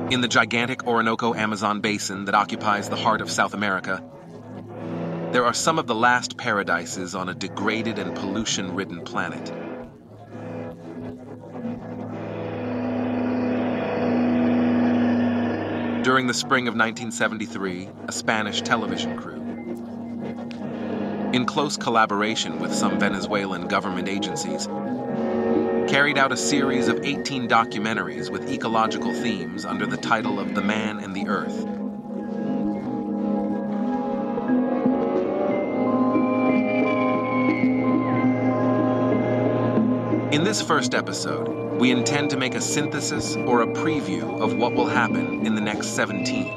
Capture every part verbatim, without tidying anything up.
In the gigantic Orinoco Amazon basin that occupies the heart of South America, there are some of the last paradises on a degraded and pollution-ridden planet. During the spring of nineteen seventy-three, a Spanish television crew, in close collaboration with some Venezuelan government agencies, carried out a series of eighteen documentaries with ecological themes under the title of The Man and the Earth. In this first episode, we intend to make a synthesis or a preview of what will happen in the next seventeen.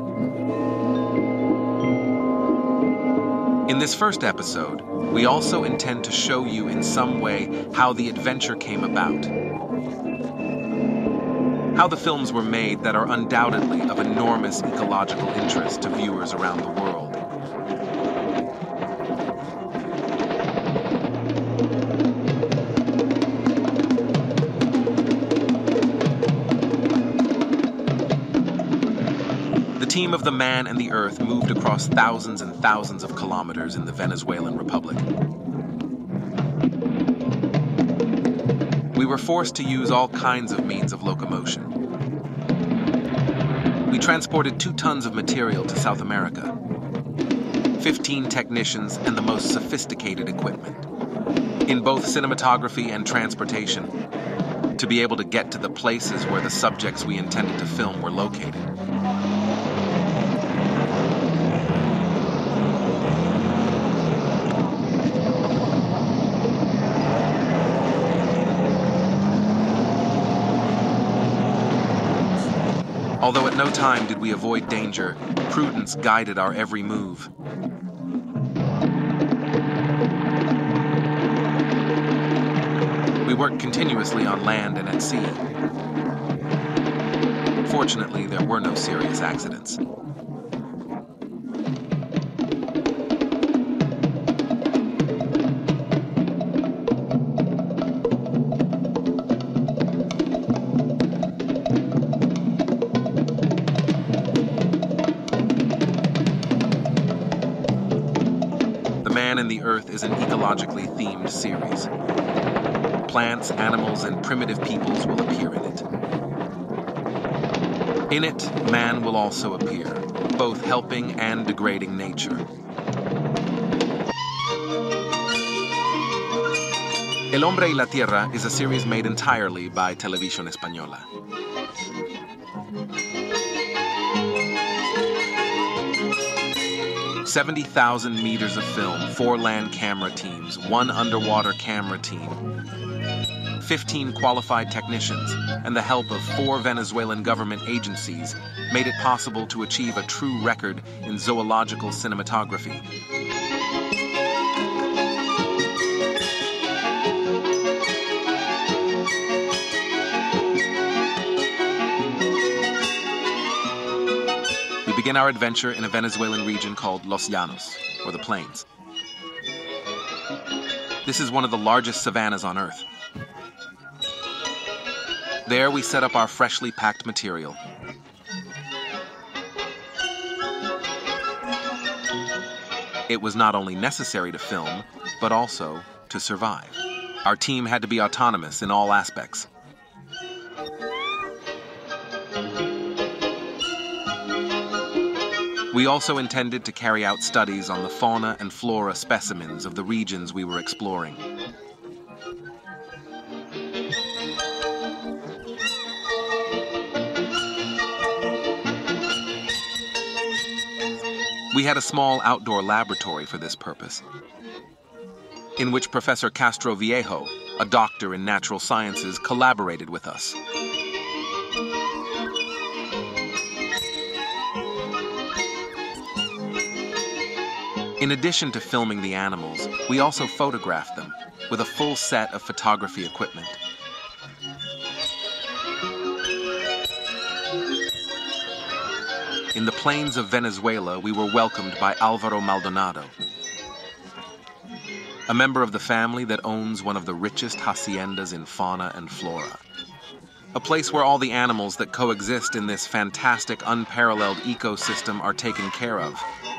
In this first episode, we also intend to show you in some way how the adventure came about, how the films were made that are undoubtedly of enormous ecological interest to viewers around the world. The team of The Man and the Earth moved across thousands and thousands of kilometers in the Venezuelan Republic. We were forced to use all kinds of means of locomotion. We transported two tons of material to South America, fifteen technicians, and the most sophisticated equipment, in both cinematography and transportation, to be able to get to the places where the subjects we intended to film were located. Although at no time did we avoid danger, prudence guided our every move. We worked continuously on land and at sea. Fortunately, there were no serious accidents. The Earth is an ecologically themed series. Plants, animals, and primitive peoples will appear in it. In it, man will also appear, both helping and degrading nature. El Hombre y la Tierra is a series made entirely by Televisión Española. seventy thousand meters of film, four land camera teams, one underwater camera team, fifteen qualified technicians, and the help of four Venezuelan government agencies made it possible to achieve a true record in zoological cinematography. We begin our adventure in a Venezuelan region called Los Llanos, or the Plains. This is one of the largest savannas on Earth. There we set up our freshly packed material. It was not only necessary to film, but also to survive. Our team had to be autonomous in all aspects. We also intended to carry out studies on the fauna and flora specimens of the regions we were exploring. We had a small outdoor laboratory for this purpose, in which Professor Castro Viejo, a doctor in natural sciences, collaborated with us. In addition to filming the animals, we also photographed them with a full set of photography equipment. In the plains of Venezuela, we were welcomed by Alvaro Maldonado, a member of the family that owns one of the richest haciendas in fauna and flora. a place where all the animals that coexist in this fantastic, unparalleled ecosystem are taken care of.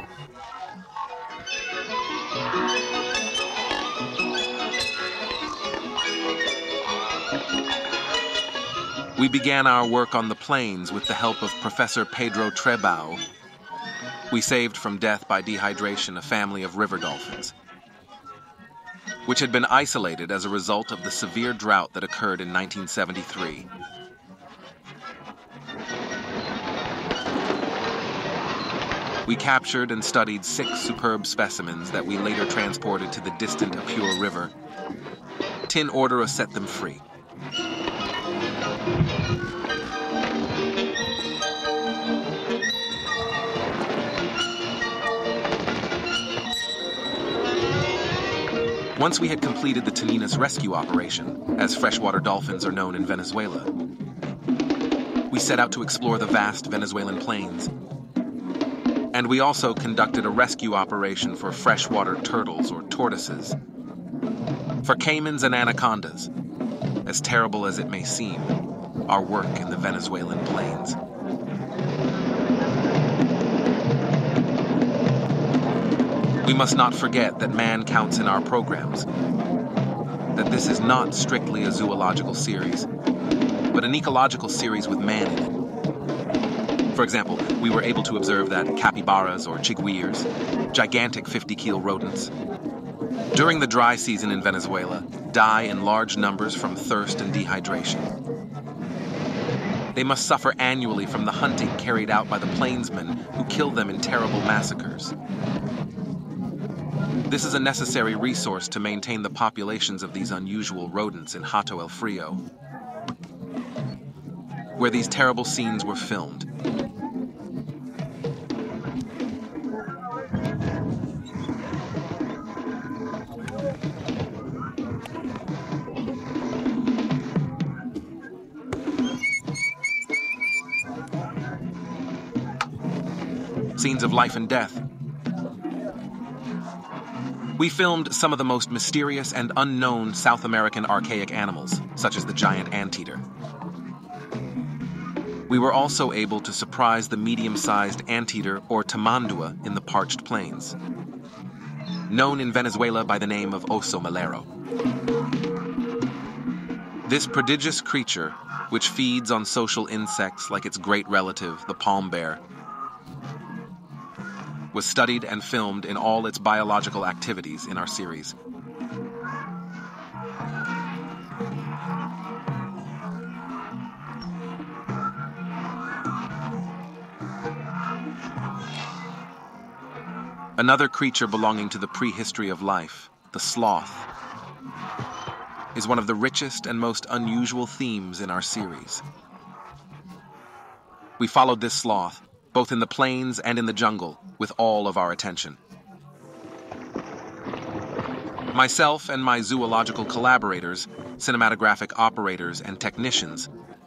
We began our work on the plains with the help of Professor Pedro Trebao. We saved from death by dehydration a family of river dolphins, which had been isolated as a result of the severe drought that occurred in nineteen seventy-three. We captured and studied six superb specimens that we later transported to the distant Apure River. Tin Ordera set them free. Once we had completed the Taninas rescue operation, as freshwater dolphins are known in Venezuela, we set out to explore the vast Venezuelan plains. And we also conducted a rescue operation for freshwater turtles or tortoises, for caimans and anacondas. As terrible as it may seem, our work in the Venezuelan plains. We must not forget that man counts in our programs, that this is not strictly a zoological series, but an ecological series with man in it. For example, we were able to observe that capybaras or chigüires, gigantic fifty-kilo rodents, during the dry season in Venezuela, die in large numbers from thirst and dehydration. They must suffer annually from the hunting carried out by the plainsmen who kill them in terrible massacres. This is a necessary resource to maintain the populations of these unusual rodents in Hato El Frio, where these terrible scenes were filmed. Scenes of life and death. We filmed some of the most mysterious and unknown South American archaic animals, such as the giant anteater. We were also able to surprise the medium-sized anteater or tamandua in the parched plains, known in Venezuela by the name of oso malero. This prodigious creature, which feeds on social insects like its great relative, the palm bear, was studied and filmed in all its biological activities in our series. Another creature belonging to the prehistory of life, the sloth, is one of the richest and most unusual themes in our series. We followed this sloth, both in the plains and in the jungle, with all of our attention. Myself and my zoological collaborators, cinematographic operators, and technicians,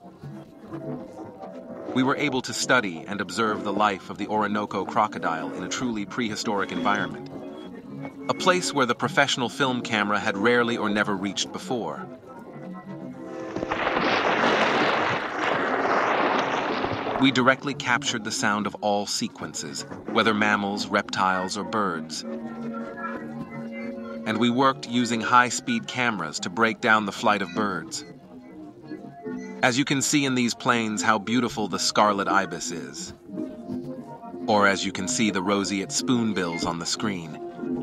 we were able to study and observe the life of the Orinoco crocodile in a truly prehistoric environment, a place where the professional film camera had rarely or never reached before. We directly captured the sound of all sequences, whether mammals, reptiles, or birds. And we worked using high-speed cameras to break down the flight of birds. As you can see in these plains how beautiful the scarlet ibis is, or as you can see the roseate spoonbills on the screen.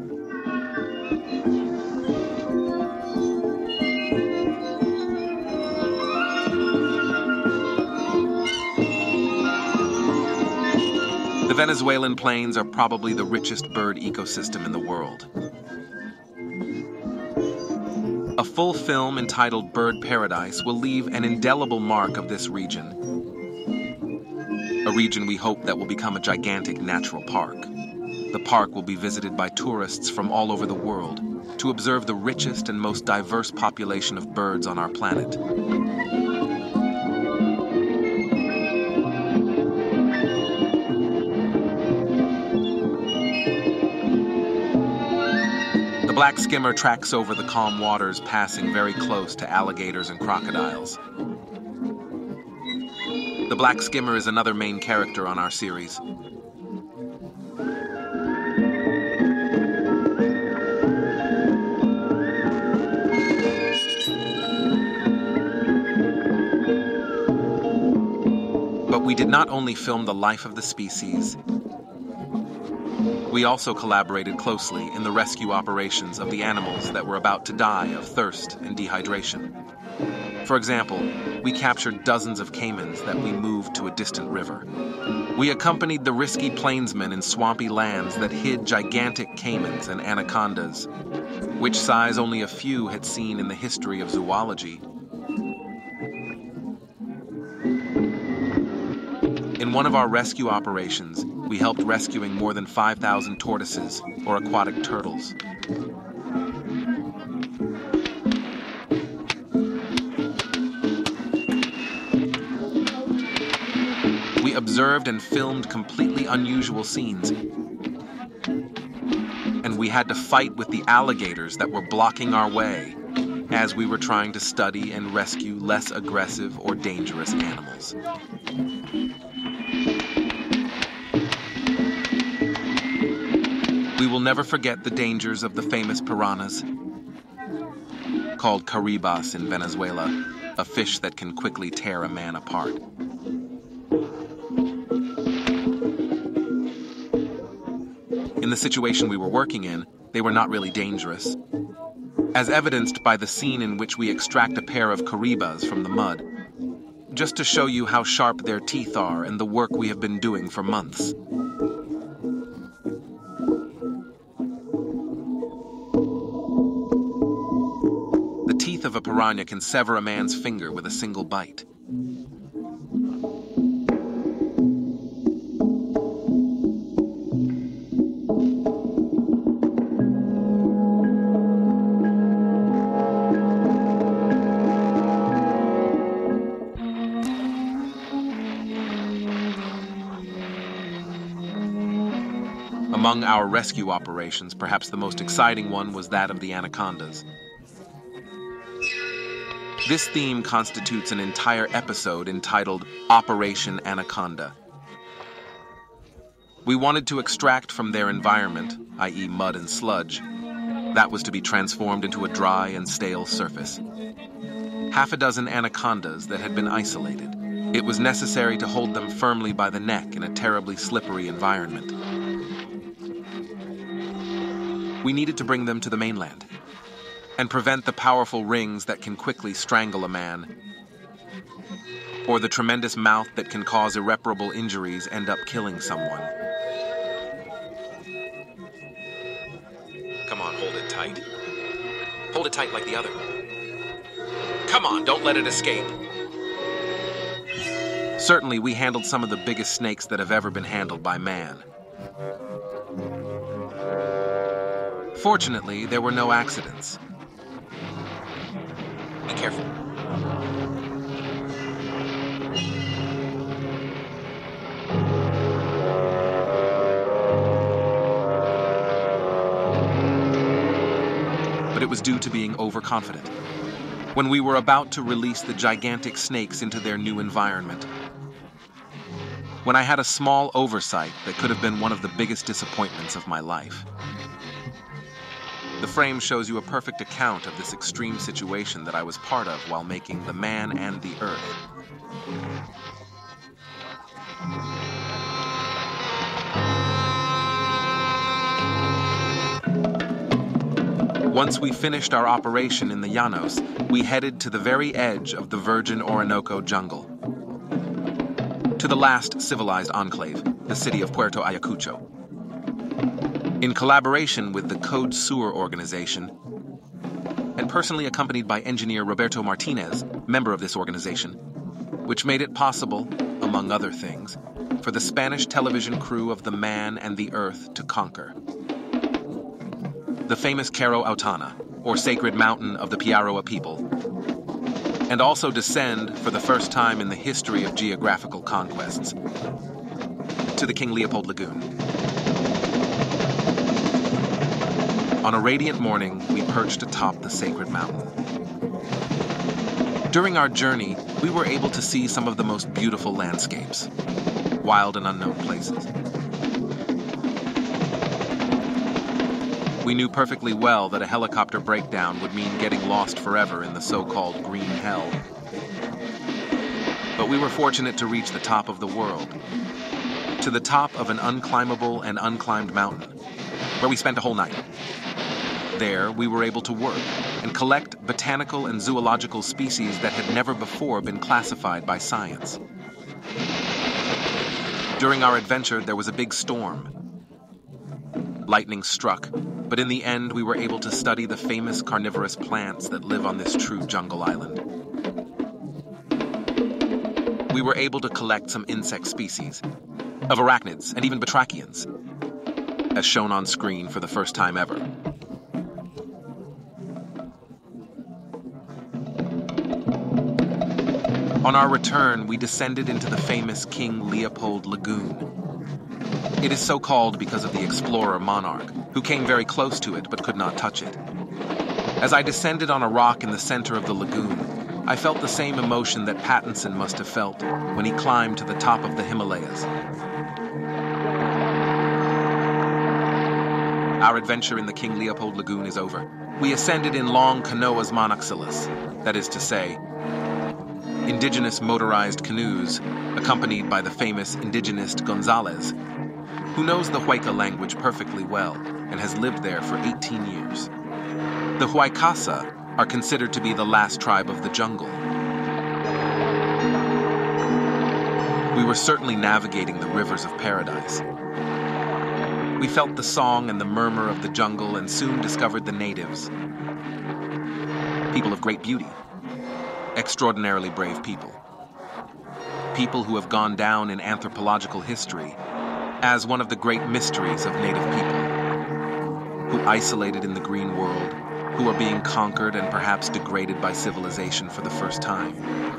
The Venezuelan plains are probably the richest bird ecosystem in the world. A full film entitled Bird Paradise will leave an indelible mark of this region, a region we hope that will become a gigantic natural park. The park will be visited by tourists from all over the world to observe the richest and most diverse population of birds on our planet. The black skimmer tracks over the calm waters, passing very close to alligators and crocodiles. The black skimmer is another main character on our series. But we did not only film the life of the species, we also collaborated closely in the rescue operations of the animals that were about to die of thirst and dehydration. For example, we captured dozens of caimans that we moved to a distant river. We accompanied the risky plainsmen in swampy lands that hid gigantic caimans and anacondas, which size only a few had seen in the history of zoology. In one of our rescue operations, we helped rescuing more than five thousand tortoises, or aquatic turtles. We observed and filmed completely unusual scenes, and we had to fight with the alligators that were blocking our way as we were trying to study and rescue less aggressive or dangerous animals. We will never forget the dangers of the famous piranhas, called caribas in Venezuela, a fish that can quickly tear a man apart. In the situation we were working in, they were not really dangerous, as evidenced by the scene in which we extract a pair of caribas from the mud, just to show you how sharp their teeth are and the work we have been doing for months. The teeth of a piranha can sever a man's finger with a single bite. Among our rescue operations, perhaps the most exciting one was that of the anacondas. This theme constitutes an entire episode entitled Operation Anaconda. We wanted to extract from their environment, that is mud and sludge, that was to be transformed into a dry and stale surface. Half a dozen anacondas that had been isolated. It was necessary to hold them firmly by the neck in a terribly slippery environment. We needed to bring them to the mainland and prevent the powerful rings that can quickly strangle a man, or the tremendous mouth that can cause irreparable injuries and end up killing someone. Come on, hold it tight. Hold it tight like the other. Come on, don't let it escape. Certainly, we handled some of the biggest snakes that have ever been handled by man. Fortunately, there were no accidents. Be careful. But it was due to being overconfident. When we were about to release the gigantic snakes into their new environment, when I had a small oversight that could have been one of the biggest disappointments of my life. The frame shows you a perfect account of this extreme situation that I was part of while making The Man and the Earth. Once we finished our operation in the Llanos, we headed to the very edge of the virgin Orinoco jungle, to the last civilized enclave, the city of Puerto Ayacucho. In collaboration with the Code Sewer organization, and personally accompanied by engineer Roberto Martinez, member of this organization, which made it possible, among other things, for the Spanish television crew of The Man and the Earth to conquer the famous Cerro Autana, or Sacred Mountain of the Piaroa people, and also descend, for the first time in the history of geographical conquests, to the King Leopold Lagoon. On a radiant morning, we perched atop the sacred mountain. During our journey, we were able to see some of the most beautiful landscapes, wild and unknown places. We knew perfectly well that a helicopter breakdown would mean getting lost forever in the so-called green hell. But we were fortunate to reach the top of the world, to the top of an unclimbable and unclimbed mountain, where we spent a whole night. There, we were able to work and collect botanical and zoological species that had never before been classified by science. During our adventure, there was a big storm. Lightning struck, but in the end, we were able to study the famous carnivorous plants that live on this true jungle island. We were able to collect some insect species, of arachnids and even batrachians, as shown on screen for the first time ever. On our return, we descended into the famous King Leopold Lagoon. It is so called because of the explorer monarch, who came very close to it but could not touch it. As I descended on a rock in the center of the lagoon, I felt the same emotion that Pattinson must have felt when he climbed to the top of the Himalayas. Our adventure in the King Leopold Lagoon is over. We ascended in long canoas monoxylus, that is to say, indigenous motorized canoes, accompanied by the famous indigenist Gonzalez, who knows the Huayca language perfectly well and has lived there for eighteen years. The Huaycasa are considered to be the last tribe of the jungle. We were certainly navigating the rivers of paradise. We felt the song and the murmur of the jungle and soon discovered the natives. People of great beauty. Extraordinarily brave people. People who have gone down in anthropological history as one of the great mysteries of native people, who isolated in the green world, who are being conquered and perhaps degraded by civilization for the first time.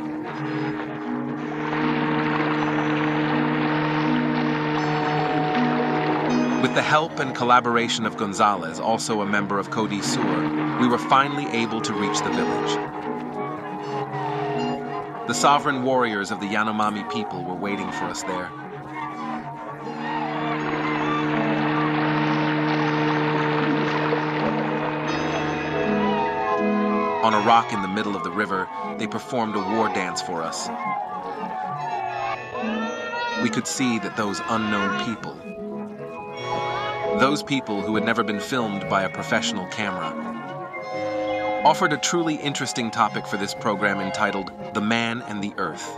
With the help and collaboration of Gonzalez, also a member of Codi Sur, we were finally able to reach the village. The sovereign warriors of the Yanomami people were waiting for us there. On a rock in the middle of the river, they performed a war dance for us. We could see that those unknown people, those people who had never been filmed by a professional camera, offered a truly interesting topic for this program entitled The Man and the Earth.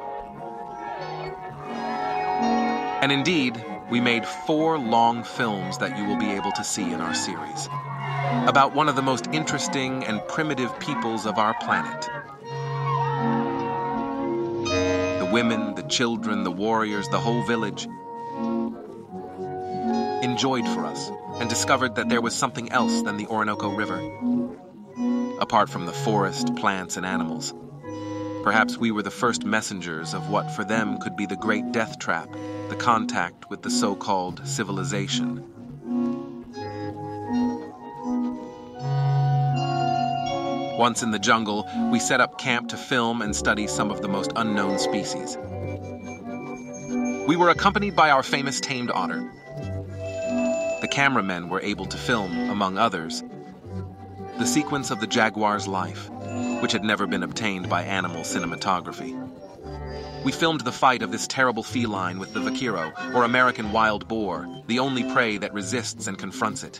And indeed, we made four long films that you will be able to see in our series, about one of the most interesting and primitive peoples of our planet. The women, the children, the warriors, the whole village enjoyed for us and discovered that there was something else than the Orinoco River. Apart from the forest, plants, and animals. Perhaps we were the first messengers of what for them could be the great death trap, the contact with the so-called civilization. Once in the jungle, we set up camp to film and study some of the most unknown species. We were accompanied by our famous tamed otter. The cameramen were able to film, among others, the sequence of the jaguar's life, which had never been obtained by animal cinematography. We filmed the fight of this terrible feline with the vaquero, or American wild boar, the only prey that resists and confronts it.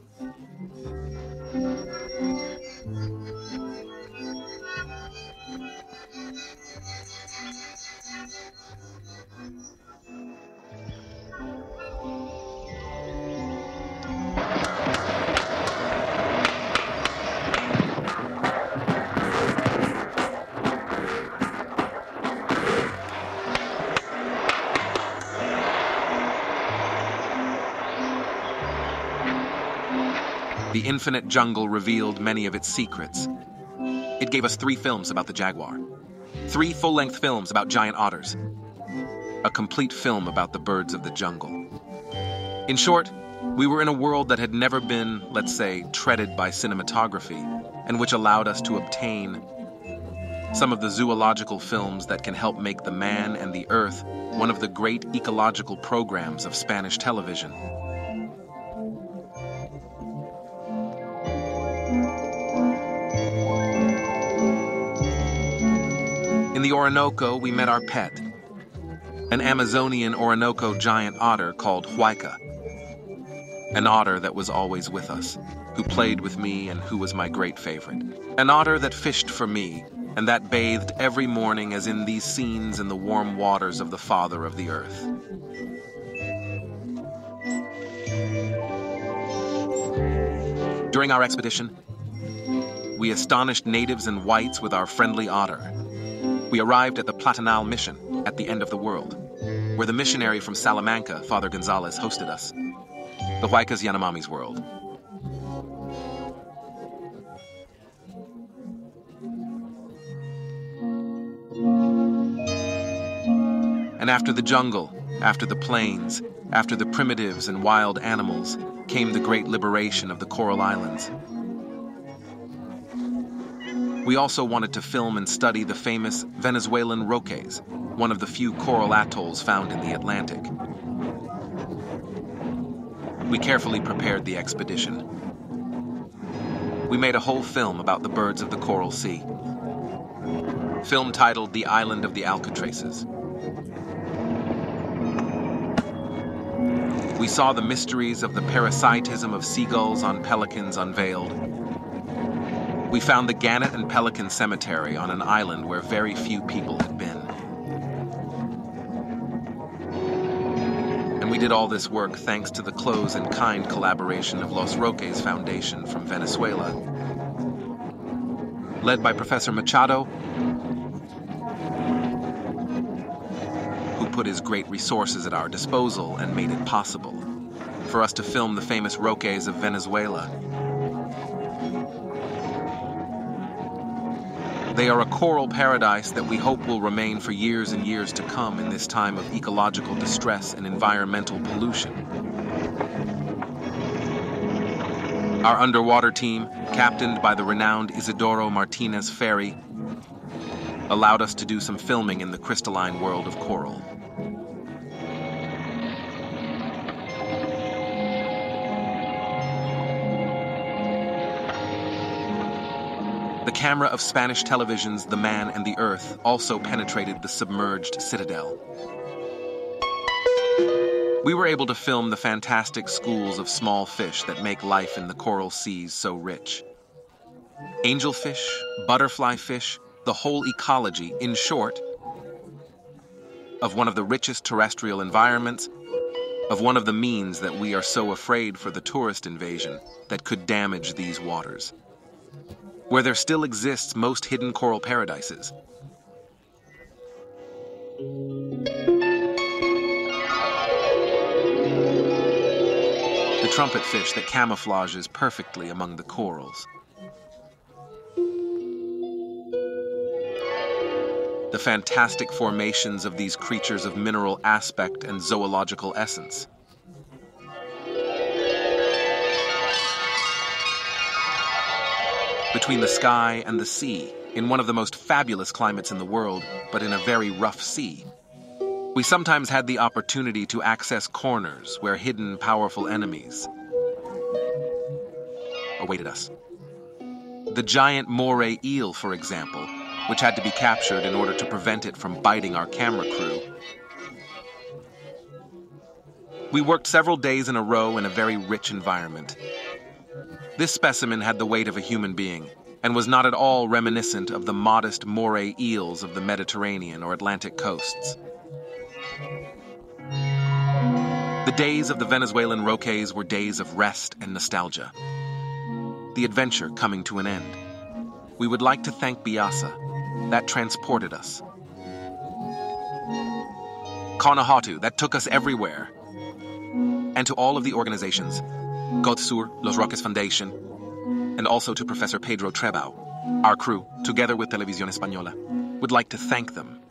The infinite jungle revealed many of its secrets. It gave us three films about the jaguar, three full-length films about giant otters, a complete film about the birds of the jungle. In short, we were in a world that had never been, let's say, treaded by cinematography, and which allowed us to obtain some of the zoological films that can help make the man and the earth one of the great ecological programs of Spanish television. In the Orinoco, we met our pet, an Amazonian Orinoco giant otter called Huayca, an otter that was always with us, who played with me and who was my great favorite, an otter that fished for me and that bathed every morning as in these scenes in the warm waters of the Father of the Earth. During our expedition, we astonished natives and whites with our friendly otter. We arrived at the Platanal mission at the end of the world, where the missionary from Salamanca, Father Gonzalez, hosted us. The Huayca's Yanomami's world. And after the jungle, after the plains, after the primitives and wild animals, came the great liberation of the Coral Islands. We also wanted to film and study the famous Venezuelan roques, one of the few coral atolls found in the Atlantic. We carefully prepared the expedition. We made a whole film about the birds of the Coral Sea. Film titled The Island of the Alcatraces. We saw the mysteries of the parasitism of seagulls on pelicans unveiled. We found the gannet and pelican cemetery on an island where very few people had been. And we did all this work thanks to the close and kind collaboration of Los Roques Foundation from Venezuela, led by Professor Machado, who put his great resources at our disposal and made it possible for us to film the famous roques of Venezuela. They are a coral paradise that we hope will remain for years and years to come in this time of ecological distress and environmental pollution. Our underwater team, captained by the renowned Isidoro Martinez Ferry, allowed us to do some filming in the crystalline world of coral. The camera of Spanish television's The Man and the Earth also penetrated the submerged citadel. We were able to film the fantastic schools of small fish that make life in the coral seas so rich. Angelfish, butterfly fish, the whole ecology, in short, of one of the richest terrestrial environments, of one of the means that we are so afraid for the tourist invasion that could damage these waters, where there still exists most hidden coral paradises. The trumpet fish that camouflages perfectly among the corals. The fantastic formations of these creatures of mineral aspect and zoological essence. Between the sky and the sea, in one of the most fabulous climates in the world, but in a very rough sea. We sometimes had the opportunity to access corners where hidden, powerful enemies awaited us. The giant moray eel, for example, which had to be captured in order to prevent it from biting our camera crew. We worked several days in a row in a very rich environment. This specimen had the weight of a human being, and was not at all reminiscent of the modest moray eels of the Mediterranean or Atlantic coasts. The days of the Venezuelan roques were days of rest and nostalgia. The adventure coming to an end. We would like to thank Biasa, that transported us. Kanahatu, that took us everywhere. And to all of the organizations, Godsur, Los Roques Foundation, and also to Professor Pedro Trebau, our crew, together with Televisión Española, would like to thank them